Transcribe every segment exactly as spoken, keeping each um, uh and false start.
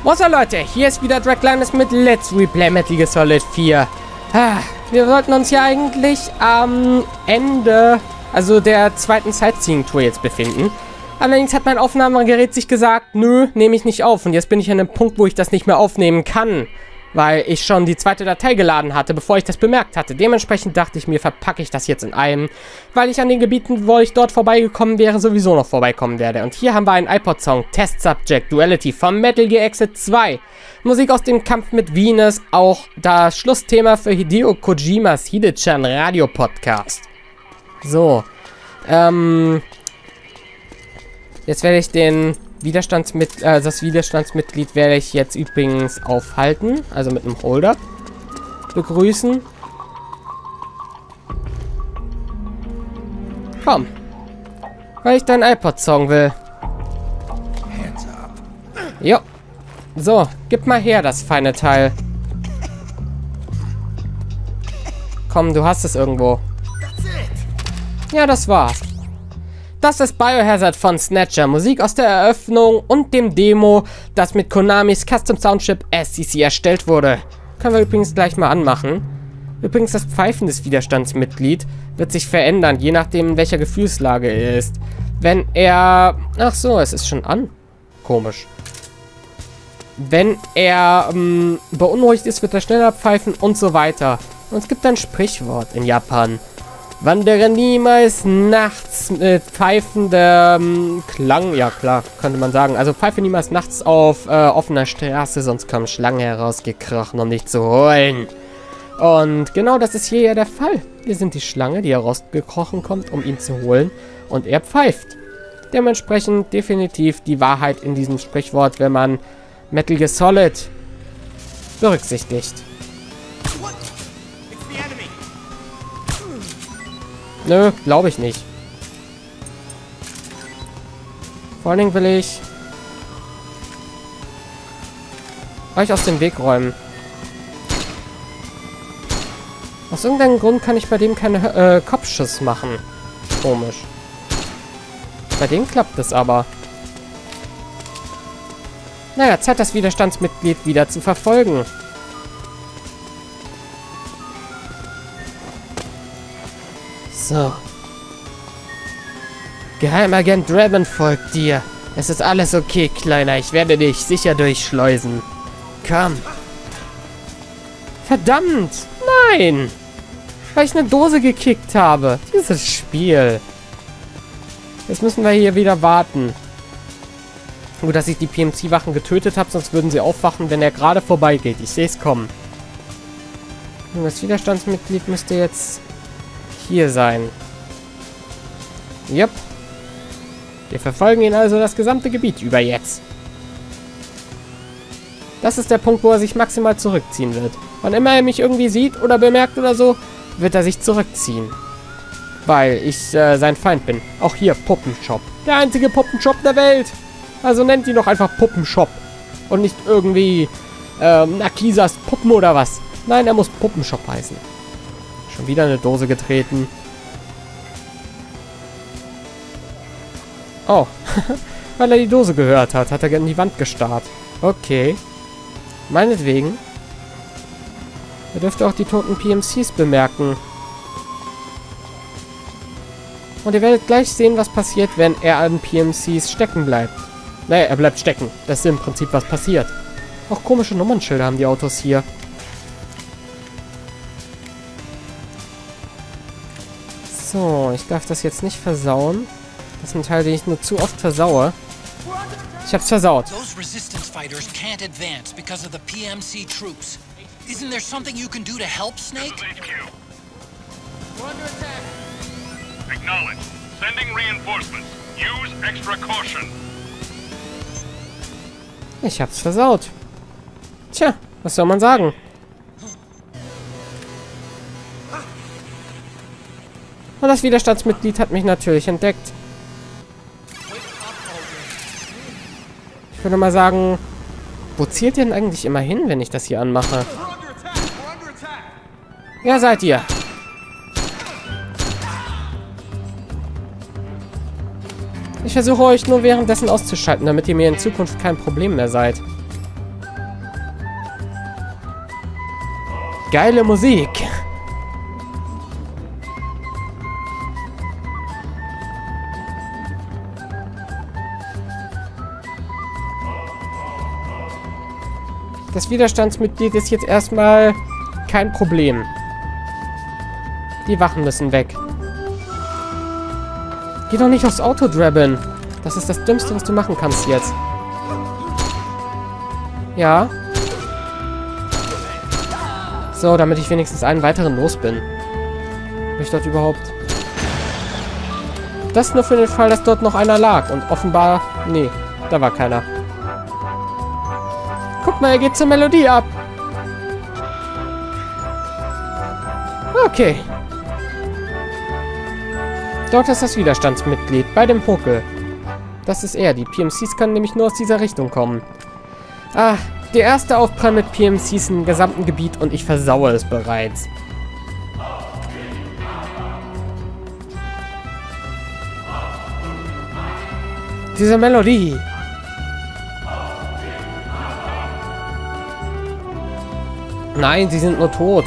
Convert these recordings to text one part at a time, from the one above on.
Moin Leute, hier ist wieder Draglinus mit Let's Replay Metal Gear Solid vier. Ah, wir sollten uns ja eigentlich am Ende, also der zweiten Sightseeing-Tour jetzt befinden. Allerdings hat mein Aufnahmegerät sich gesagt, nö, nehme ich nicht auf. Und jetzt bin ich an einem Punkt, wo ich das nicht mehr aufnehmen kann, weil ich schon die zweite Datei geladen hatte, bevor ich das bemerkt hatte. Dementsprechend dachte ich mir, verpacke ich das jetzt in einem, weil ich an den Gebieten, wo ich dort vorbeigekommen wäre, sowieso noch vorbeikommen werde. Und hier haben wir einen iPod-Song, Test Subject Duality von Metal Gear Exit zwei. Musik aus dem Kampf mit Venus, auch das Schlussthema für Hideo Kojimas Hide-chan Radio-Podcast. So, ähm, jetzt werde ich den Widerstandsmit äh, das Widerstandsmitglied werde ich jetzt übrigens aufhalten, also mit einem Holder begrüßen. Komm, weil ich deinen iPod-Song will. Jo. So, gib mal her das feine Teil. Komm, du hast es irgendwo. Ja, das war's. Das ist Biohazard von Snatcher, Musik aus der Eröffnung und dem Demo, das mit Konamis Custom Soundchip S C C erstellt wurde. Können wir übrigens gleich mal anmachen. Übrigens, das Pfeifen des Widerstandsmitglied wird sich verändern, je nachdem in welcher Gefühlslage er ist. Wenn er... Ach so, es ist schon an. Komisch. Wenn er ähm, beunruhigt ist, wird er schneller pfeifen und so weiter. Und es gibt ein Sprichwort in Japan. Wandere niemals nachts mit pfeifendem Klang. Ja, klar, könnte man sagen. Also pfeife niemals nachts auf äh, offener Straße, sonst kommen Schlangen herausgekrochen, um dich zu holen. Und genau das ist hier ja der Fall. Wir sind die Schlange, die herausgekrochen kommt, um ihn zu holen. Und er pfeift. Dementsprechend definitiv die Wahrheit in diesem Sprichwort, wenn man Metal Gear Solid berücksichtigt. Nö, glaube ich nicht. Vor allen Dingen will ich euch aus dem Weg räumen. Aus irgendeinem Grund kann ich bei dem keine äh, Kopfschuss machen. Komisch. Bei dem klappt es aber. Naja, Zeit, das Widerstandsmitglied wieder zu verfolgen. So. Geheimagent Draven folgt dir. Es ist alles okay, Kleiner. Ich werde dich sicher durchschleusen. Komm. Verdammt! Nein! Weil ich eine Dose gekickt habe. Dieses Spiel. Jetzt müssen wir hier wieder warten. Gut, dass ich die P M C-Wachen getötet habe, sonst würden sie aufwachen, wenn er gerade vorbeigeht. Ich sehe es kommen. Und das Widerstandsmitglied müsste jetzt hier sein. Jupp. Wir verfolgen ihn also das gesamte Gebiet über jetzt. Das ist der Punkt, wo er sich maximal zurückziehen wird. Wann immer er mich irgendwie sieht oder bemerkt oder so, wird er sich zurückziehen. Weil ich äh, sein Feind bin. Auch hier, Puppenshop. Der einzige Puppenshop der Welt. Also nennt ihn doch einfach Puppenshop. Und nicht irgendwie ähm, Nakisas Puppen oder was. Nein, er muss Puppenshop heißen. Schon wieder eine Dose getreten. Oh. Weil er die Dose gehört hat, hat er in die Wand gestarrt. Okay. Meinetwegen. Er dürfte auch die toten P M Cs bemerken. Und ihr werdet gleich sehen, was passiert, wenn er an P M Cs stecken bleibt. Naja, er bleibt stecken. Das ist im Prinzip, was passiert. Auch komische Nummernschilder haben die Autos hier. So, ich darf das jetzt nicht versauen. Das ist ein Teil, den ich nur zu oft versaue. Ich hab's versaut. Those resistance fighters can't advance because of the P M C troops. Isn't there something you can do to help, Snake? We're under attack. Acknowledge. Sending reinforcements. Use extra caution. Ich hab's versaut. Tja, was soll man sagen? Und das Widerstandsmitglied hat mich natürlich entdeckt. Ich würde mal sagen, wo zielt ihr denn eigentlich immer hin, wenn ich das hier anmache? Ja, seid ihr. Ich versuche euch nur währenddessen auszuschalten, damit ihr mir in Zukunft kein Problem mehr seid. Geile Musik. Das Widerstandsmitglied ist jetzt erstmal kein Problem. Die Wachen müssen weg. Geh doch nicht aufs Auto, Draben. Das ist das Dümmste, was du machen kannst jetzt. Ja. So, damit ich wenigstens einen weiteren los bin. Bin ich dort überhaupt... Das nur für den Fall, dass dort noch einer lag. Und offenbar... Nee, da war keiner. Guck mal, er geht zur Melodie ab. Okay. Dort ist das Widerstandsmitglied, bei dem Huckel. Das ist er. Die P M Cs können nämlich nur aus dieser Richtung kommen. Ah, der erste Aufprall mit P M Cs im gesamten Gebiet und ich versaue es bereits. Diese Melodie. Nein, sie sind nur tot.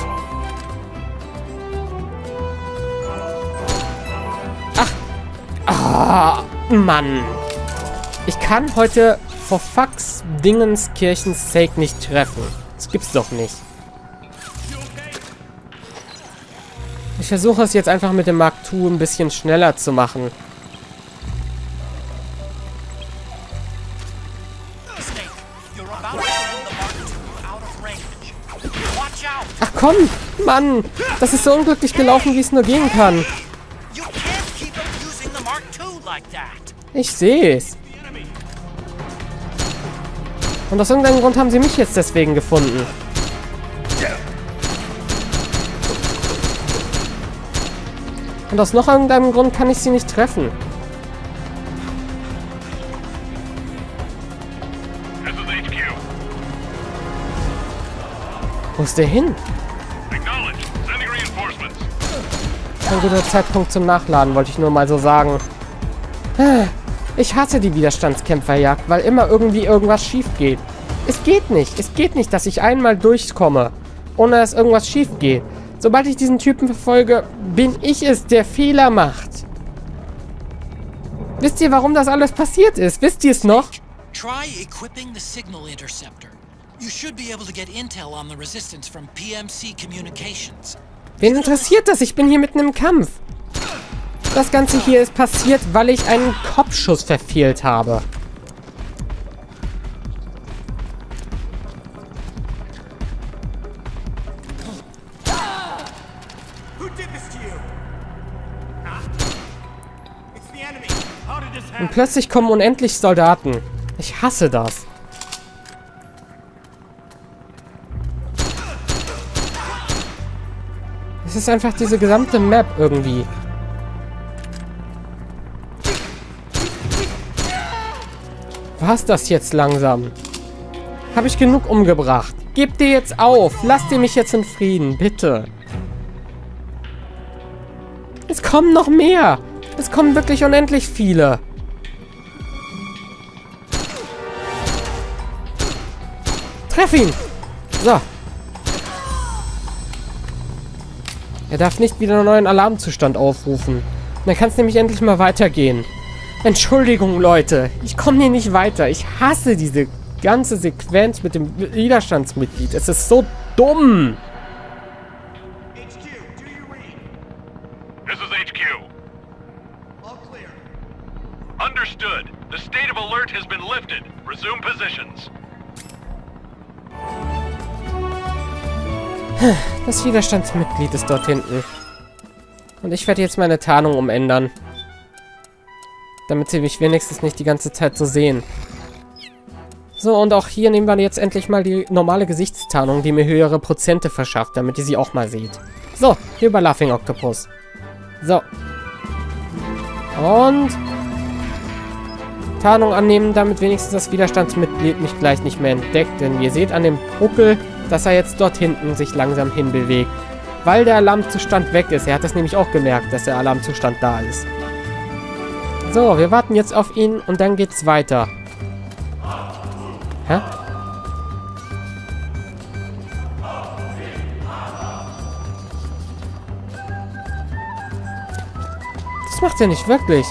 Ach. Ah, Mann. Ich kann heute for fucks Dingenskirchens sake nicht treffen. Das gibt's doch nicht. Ich versuche es jetzt einfach mit dem Mark zwei ein bisschen schneller zu machen. Ach komm, Mann. Das ist so unglücklich gelaufen, wie es nur gehen kann. Ich sehe es. Und aus irgendeinem Grund haben sie mich jetzt deswegen gefunden. Und aus noch irgendeinem Grund kann ich sie nicht treffen. Wo ist der hin? Ein guter Zeitpunkt zum Nachladen, wollte ich nur mal so sagen. Ich hasse die Widerstandskämpferjagd, weil immer irgendwie irgendwas schief geht. Es geht nicht. Es geht nicht, dass ich einmal durchkomme, ohne dass irgendwas schief geht. Sobald ich diesen Typen verfolge, bin ich es, der Fehler macht. Wisst ihr, warum das alles passiert ist? Wisst ihr es noch? Try equipping the signal interceptor. You should be able to get intel on the resistance from P M C Communications. Wen interessiert das? Ich bin hier mitten im Kampf. Das Ganze hier ist passiert, weil ich einen Kopfschuss verfehlt habe. Und plötzlich kommen unendlich Soldaten. Ich hasse das. Es ist einfach diese gesamte Map irgendwie. Was ist das jetzt langsam? Habe ich genug umgebracht? Gebt ihr jetzt auf. Lasst ihr mich jetzt in Frieden, bitte. Es kommen noch mehr. Es kommen wirklich unendlich viele. Treff ihn. So. Er darf nicht wieder einen neuen Alarmzustand aufrufen. Dann kann es nämlich endlich mal weitergehen. Entschuldigung, Leute. Ich komme hier nicht weiter. Ich hasse diese ganze Sequenz mit dem Widerstandsmitglied. Es ist so dumm. H Q, do you read? This is H Q. All clear. Understood. The state of alert has been lifted. Resume positions. Das Widerstandsmitglied ist dort hinten. Und ich werde jetzt meine Tarnung umändern. Damit sie mich wenigstens nicht die ganze Zeit so sehen. So, und auch hier nehmen wir jetzt endlich mal die normale Gesichtstarnung, die mir höhere Prozente verschafft, damit ihr sie auch mal seht. So, hier über Laughing Octopus. So. Und Tarnung annehmen, damit wenigstens das Widerstandsmitglied mich gleich nicht mehr entdeckt. Denn ihr seht an dem Huckel, dass er jetzt dort hinten sich langsam hinbewegt. Weil der Alarmzustand weg ist. Er hat das nämlich auch gemerkt, dass der Alarmzustand da ist. So, wir warten jetzt auf ihn und dann geht's weiter. Hä? macht er nicht, wirklich.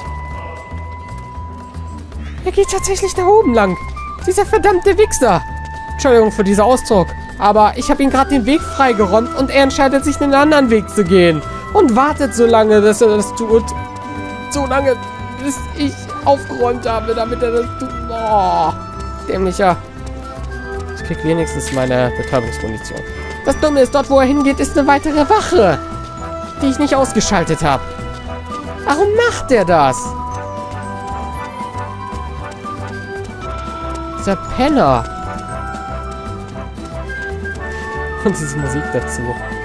Er geht tatsächlich da oben lang. Dieser verdammte Wichser. Entschuldigung für diesen Ausdruck. Aber ich habe ihm gerade den Weg freigeräumt und er entscheidet sich, einen anderen Weg zu gehen. Und wartet so lange, dass er das tut. So lange, bis ich aufgeräumt habe, damit er das tut. Oh, dämlicher. Ich krieg wenigstens meine Betäubungsmunition. Das Dumme ist, dort wo er hingeht, ist eine weitere Wache, die ich nicht ausgeschaltet habe. Warum macht er das? Dieser Penner. Und diese Musik dazu.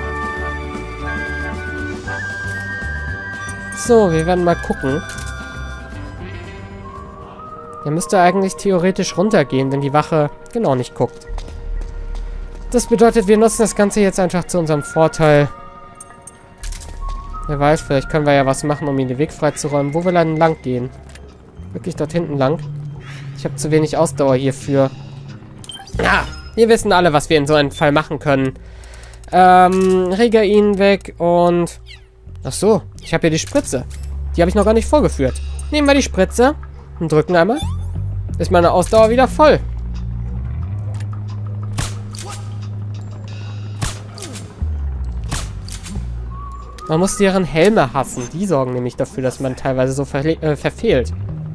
So, wir werden mal gucken. Der müsste eigentlich theoretisch runtergehen, wenn die Wache genau nicht guckt. Das bedeutet, wir nutzen das Ganze jetzt einfach zu unserem Vorteil. Wer weiß, vielleicht können wir ja was machen, um ihn den Weg freizuräumen. Wo will er denn lang gehen? Wirklich dort hinten lang? Ich habe zu wenig Ausdauer hierfür. Ah, wir wissen alle, was wir in so einem Fall machen können. Ähm, rege ihn weg und... Ach so, ich habe hier die Spritze. Die habe ich noch gar nicht vorgeführt. Nehmen wir die Spritze und drücken einmal. Ist meine Ausdauer wieder voll. Man muss deren Helme hassen. Die sorgen nämlich dafür, dass man teilweise so ver äh, verfehlt.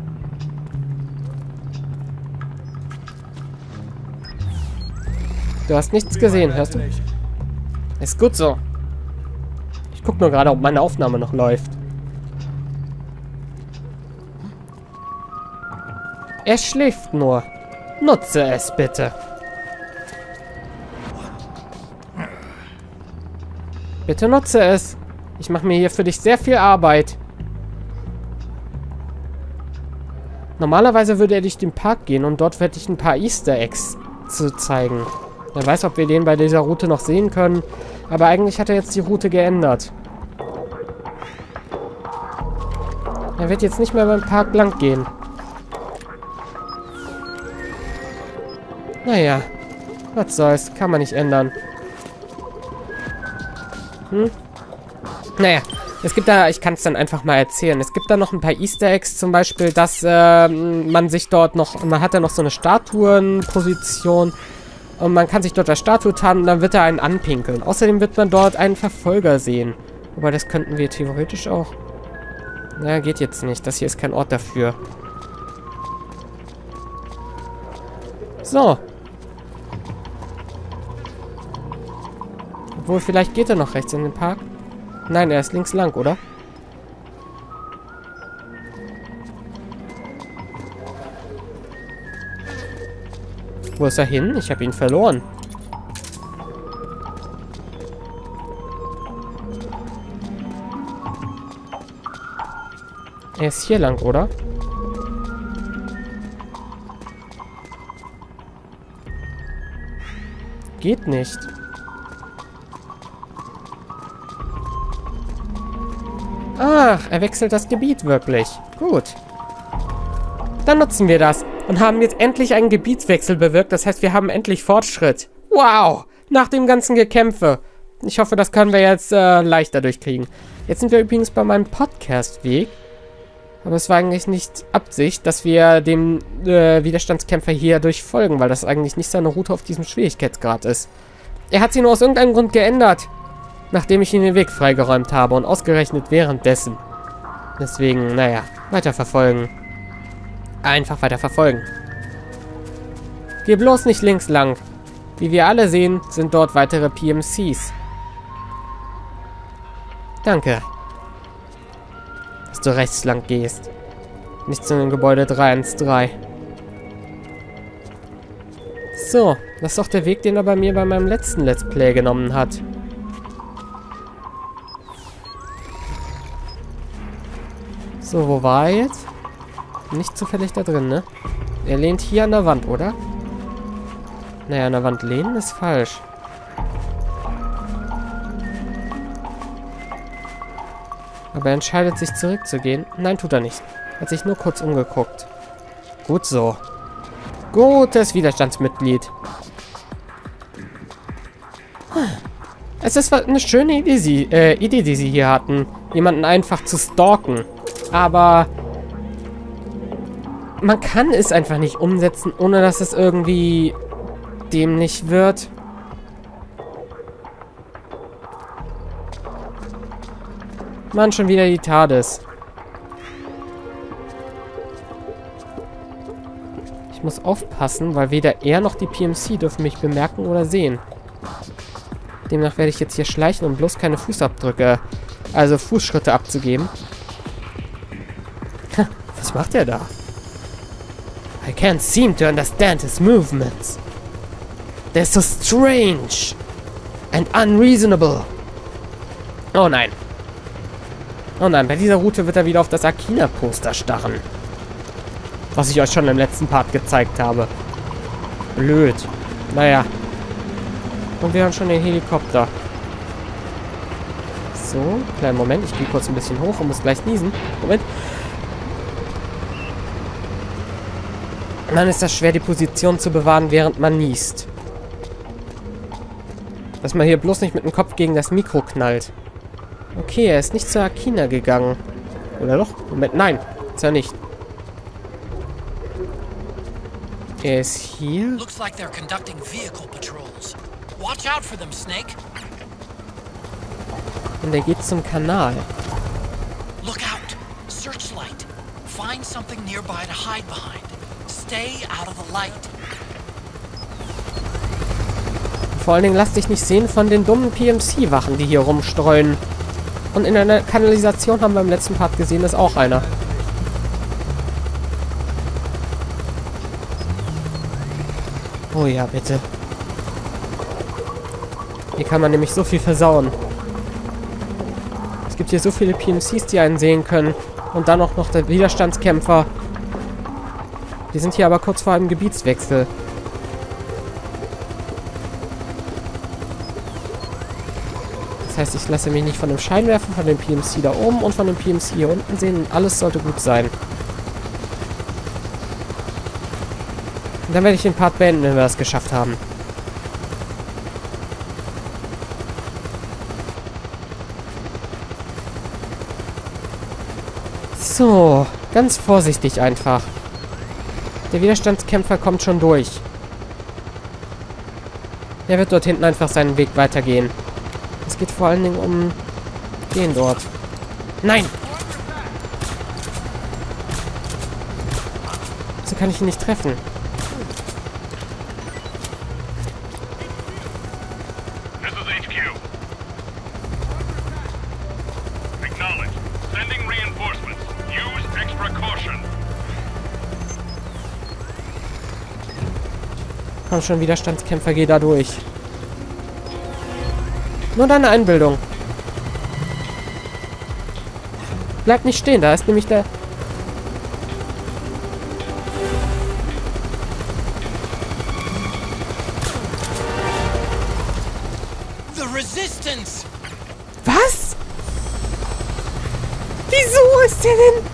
Du hast nichts gesehen, hörst du? Ist gut so. Ich gucke nur gerade, ob meine Aufnahme noch läuft. Er schläft nur. Nutze es bitte. Bitte nutze es. Ich mache mir hier für dich sehr viel Arbeit. Normalerweise würde er durch den Park gehen und dort werde ich ein paar Easter Eggs zu zeigen. Wer weiß, ob wir den bei dieser Route noch sehen können. Aber eigentlich hat er jetzt die Route geändert. Er wird jetzt nicht mehr beim Park lang gehen. Naja, was soll's. Kann man nicht ändern. Hm? Naja, es gibt da, ich kann es dann einfach mal erzählen. Es gibt da noch ein paar Easter Eggs, zum Beispiel, dass äh, man sich dort noch, man hat da noch so eine Statuenposition und man kann sich dort als Statue tarnen und dann wird er einen anpinkeln. Außerdem wird man dort einen Verfolger sehen. Wobei, das könnten wir theoretisch auch. Na, geht jetzt nicht. Das hier ist kein Ort dafür. So. Obwohl, vielleicht geht er noch rechts in den Park. Nein, er ist links lang, oder? Wo ist er hin? Ich habe ihn verloren. Er ist hier lang, oder? Geht nicht. Ach, er wechselt das Gebiet wirklich. Gut. Dann nutzen wir das und haben jetzt endlich einen Gebietswechsel bewirkt. Das heißt, wir haben endlich Fortschritt. Wow! Nach dem ganzen Gekämpfe. Ich hoffe, das können wir jetzt äh, leichter durchkriegen. Jetzt sind wir übrigens bei meinem Podcast-Weg. Aber es war eigentlich nicht Absicht, dass wir dem äh, Widerstandskämpfer hier durchfolgen, weil das eigentlich nicht seine Route auf diesem Schwierigkeitsgrad ist. Er hat sie nur aus irgendeinem Grund geändert, nachdem ich ihn den Weg freigeräumt habe und ausgerechnet währenddessen. Deswegen, naja, weiter verfolgen. Einfach weiter verfolgen. Geh bloß nicht links lang. Wie wir alle sehen, sind dort weitere P M Cs. Danke. Dass du rechts lang gehst. Nicht zu dem Gebäude drei eins drei. So, das ist doch der Weg, den er bei mir bei meinem letzten Let's Play genommen hat. So, wo war er jetzt? Nicht zufällig da drin, ne? Er lehnt hier an der Wand, oder? Naja, an der Wand lehnen ist falsch. Aber er entscheidet sich zurückzugehen. Nein, tut er nicht. Hat sich nur kurz umgeguckt. Gut so. Gutes Widerstandsmitglied. Es ist eine schöne Idee, sie, äh, Idee, die sie hier hatten. Jemanden einfach zu stalken. aber man kann es einfach nicht umsetzen, ohne dass es irgendwie dämlich wird. Mann, schon wieder die TARDIS. Ich muss aufpassen, weil weder er noch die P M C dürfen mich bemerken oder sehen. Demnach werde ich jetzt hier schleichen, um bloß keine Fußabdrücke, also Fußschritte abzugeben. Was macht er da? I can't seem to understand his movements. They're so strange and unreasonable. Oh nein. Oh nein, bei dieser Route wird er wieder auf das Akina-Poster starren. Was ich euch schon im letzten Part gezeigt habe. Blöd. Naja. Und wir haben schon den Helikopter. So, kleinen Moment. Ich gehe kurz ein bisschen hoch und muss gleich niesen. Moment. Dann ist das schwer, die Position zu bewahren, während man niest. Dass man hier bloß nicht mit dem Kopf gegen das Mikro knallt. Okay, er ist nicht zur Akina gegangen. Oder doch? Moment, nein. Ist er nicht. Er ist hier. Looks like they're conducting vehicle patrols. Watch out for them, Snake. Und er geht zum Kanal. Look out. Searchlight. Find something nearby to hide behind. Stay out of the light. Vor allen Dingen lass dich nicht sehen von den dummen P M C-Wachen, die hier rumstreuen. Und in einer Kanalisation haben wir im letzten Part gesehen, ist auch einer. Oh ja, bitte. Hier kann man nämlich so viel versauen. Es gibt hier so viele P M Cs, die einen sehen können. Und dann auch noch der Widerstandskämpfer. Die sind hier aber kurz vor einem Gebietswechsel. Das heißt, ich lasse mich nicht von dem Scheinwerfer, von dem P M C da oben und von dem P M C hier unten sehen. Alles sollte gut sein. Und dann werde ich den Part beenden, wenn wir das geschafft haben. So, ganz vorsichtig einfach. Der Widerstandskämpfer kommt schon durch. Er wird dort hinten einfach seinen Weg weitergehen. Es geht vor allen Dingen um den dort. Nein! So kann ich ihn nicht treffen. This is H Q. Acknowledge. Sending reinforcements. Use extra caution. Komm schon, Widerstandskämpfer, geh da durch. Nur deine Einbildung. Bleib nicht stehen, da ist nämlich der... The Resistance! Was? Wieso ist der denn...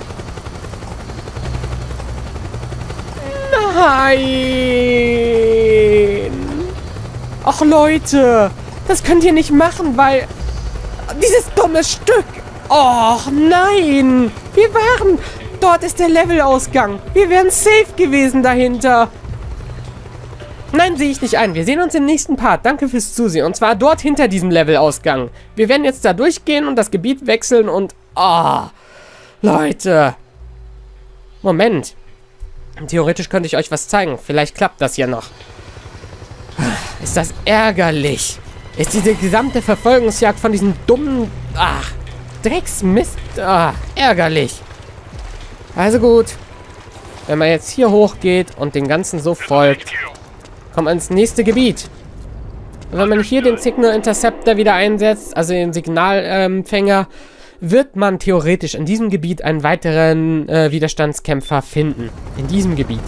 Nein! Ach Leute! Das könnt ihr nicht machen, weil... Dieses dumme Stück! Och nein! Wir waren... Dort ist der Levelausgang. Wir wären safe gewesen dahinter. Nein, sehe ich nicht ein. Wir sehen uns im nächsten Part. Danke fürs Zusehen. Und zwar dort hinter diesem Levelausgang. Wir werden jetzt da durchgehen und das Gebiet wechseln und... Ah, oh, Leute. Moment. Theoretisch könnte ich euch was zeigen. Vielleicht klappt das ja noch. Ist das ärgerlich. Ist diese gesamte Verfolgungsjagd von diesem dummen... Ach, Drecksmist. Ah, ärgerlich. Also gut. Wenn man jetzt hier hochgeht und den Ganzen so folgt, kommt man ins nächste Gebiet. Und wenn man hier den Signal Interceptor wieder einsetzt, also den Signalempfänger, wird man theoretisch in diesem Gebiet einen weiteren äh, Widerstandskämpfer finden. In diesem Gebiet.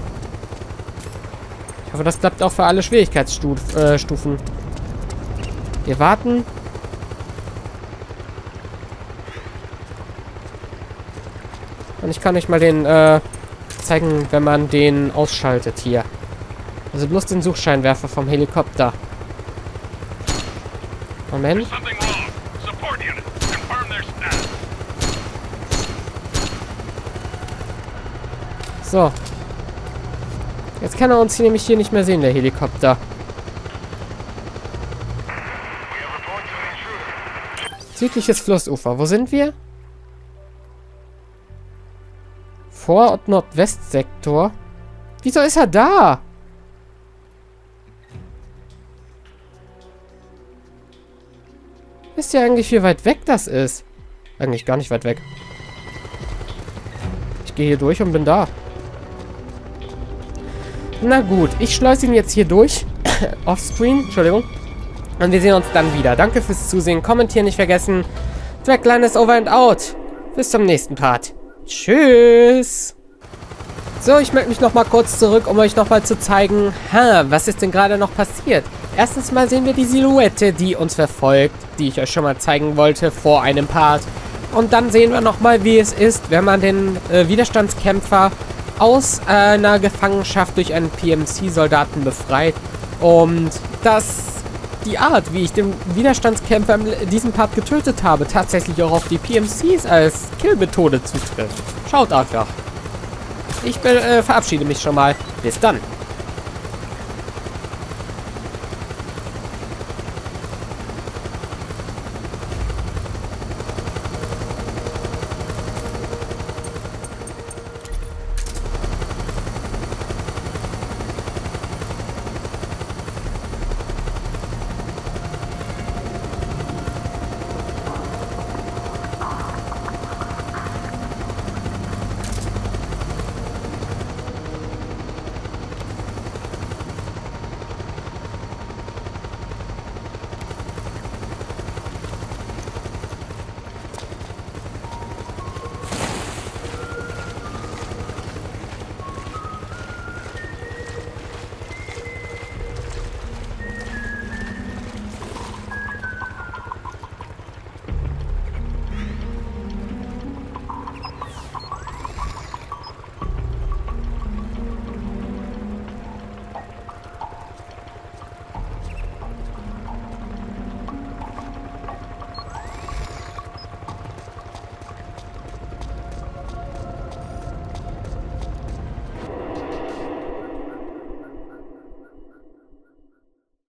Ich hoffe, das klappt auch für alle Schwierigkeitsstufen. Wir warten. Und ich kann euch mal den äh, zeigen, wenn man den ausschaltet hier. Also bloß den Suchscheinwerfer vom Helikopter. Moment. So. Jetzt kann er uns hier nämlich hier nicht mehr sehen, der Helikopter. Südliches Flussufer. Wo sind wir? Vorort Nordwestsektor. Wieso ist er da? Wisst ihr eigentlich, wie weit weg das ist? Eigentlich gar nicht weit weg. Ich gehe hier durch und bin da. Na gut, ich schleuse ihn jetzt hier durch. Offscreen, Entschuldigung. Und wir sehen uns dann wieder. Danke fürs Zusehen. Kommentieren nicht vergessen. Dragline ist over and out. Bis zum nächsten Part. Tschüss. So, ich melde mich nochmal kurz zurück, um euch nochmal zu zeigen, ha, was ist denn gerade noch passiert. Erstens mal sehen wir die Silhouette, die uns verfolgt, die ich euch schon mal zeigen wollte vor einem Part. Und dann sehen wir nochmal, wie es ist, wenn man den äh, Widerstandskämpfer aus äh, einer Gefangenschaft durch einen P M C-Soldaten befreit. Und dass die Art, wie ich den Widerstandskämpfer in diesem Part getötet habe, tatsächlich auch auf die P M Cs als Kill-Methode zutrifft. Schaut einfach. Ich äh, verabschiede mich schon mal. Bis dann.